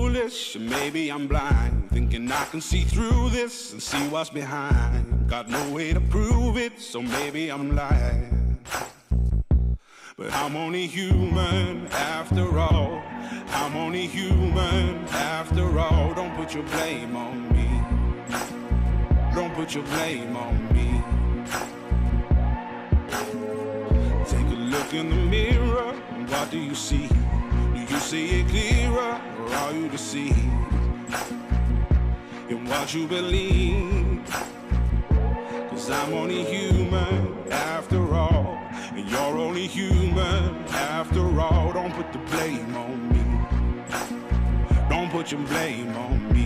foolish, and maybe I'm blind, thinking I can see through this and see what's behind. Got no way to prove it, so maybe I'm lying. But I'm only human after all. I'm only human after all. Don't put your blame on me. Don't put your blame on me. Take a look in the mirror, what do you see? Do you see it clearer, or are you deceived in what you believe? 'Cause I'm only human after all, and you're only human after all. Don't put the blame on me. Don't put your blame on me.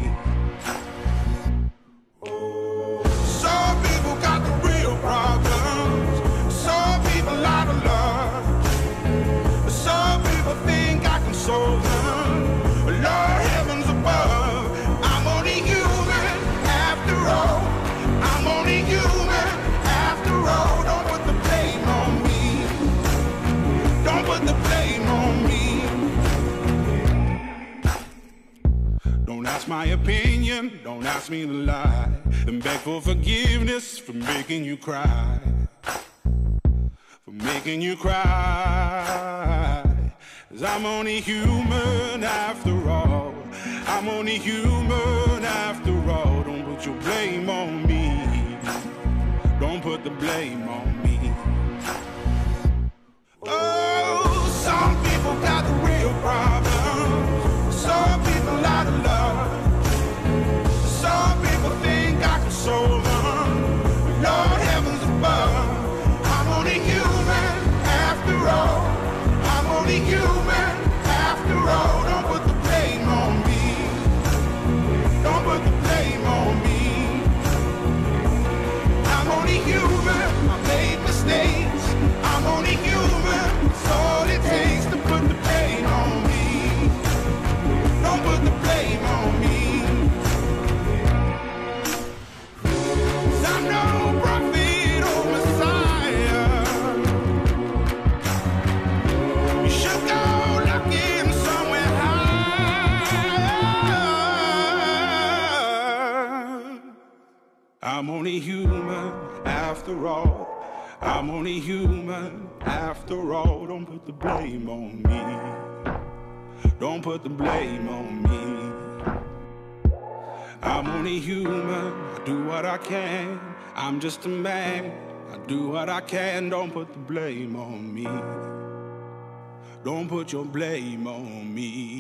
Some people got the real problems. Some people out of love. Some people think I can solve them. Lord heavens above, I'm only human after all. I'm only human after all. Don't put the blame on me. Don't put the blame on me. Don't ask my opinion, don't ask me to lie, and beg for forgiveness for making you cry. For making you cry. 'Cause I'm only human after all. I'm only human after all. Don't put your blame on me. Don't put the blame on me. Oh, some people got the real problems. Some people out of love. Some people think I can solve them. Lord heavens above, I'm only human after all. I'm only human after all. Don't put the blame on me. Don't put the blame on me. I'm only human, I made mistakes. I'm only human, it's all it takes to put the blame on me. Don't put the blame on me. 'Cause I'm no prophet or Messiah. You should go looking somewhere higher. I'm only human after all. I'm only human after all. Don't put the blame on me. Don't put the blame on me. I'm only human, I do what I can. I'm just a man, I do what I can. Don't put the blame on me. Don't put your blame on me.